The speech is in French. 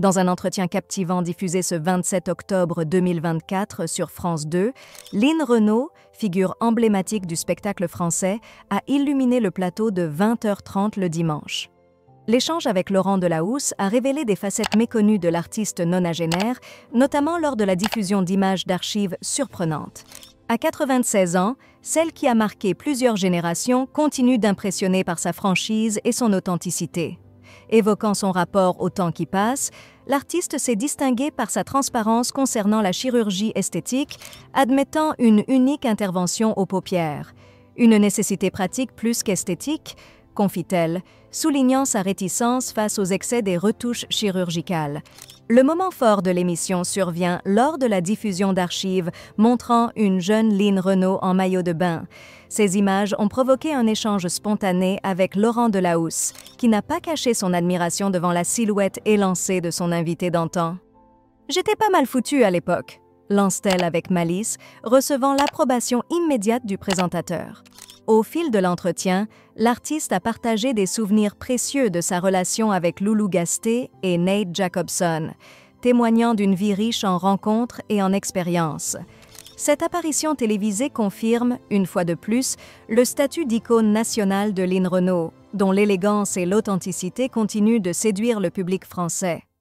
Dans un entretien captivant diffusé ce 27 octobre 2024 sur France 2, Lynn Renaud, figure emblématique du spectacle français, a illuminé le plateau de 20h30 le dimanche. L'échange avec Laurent Delahousse a révélé des facettes méconnues de l'artiste nonagénaire, notamment lors de la diffusion d'images d'archives surprenantes. À 96 ans, celle qui a marqué plusieurs générations continue d'impressionner par sa franchise et son authenticité. Évoquant son rapport au temps qui passe, l'artiste s'est distingué par sa transparence concernant la chirurgie esthétique, admettant une unique intervention aux paupières. Une nécessité pratique plus qu'esthétique, confie-t-elle, soulignant sa réticence face aux excès des retouches chirurgicales. Le moment fort de l'émission survient lors de la diffusion d'archives montrant une jeune Lynn Renaud en maillot de bain. Ces images ont provoqué un échange spontané avec Laurent Delahousse, qui n'a pas caché son admiration devant la silhouette élancée de son invité d'antan. « J'étais pas mal foutue à l'époque », lance-t-elle avec malice, recevant l'approbation immédiate du présentateur. Au fil de l'entretien, l'artiste a partagé des souvenirs précieux de sa relation avec Loulou Gasté et Nate Jacobson, témoignant d'une vie riche en rencontres et en expériences. Cette apparition télévisée confirme, une fois de plus, le statut d'icône nationale de Lynn Renaud, dont l'élégance et l'authenticité continuent de séduire le public français.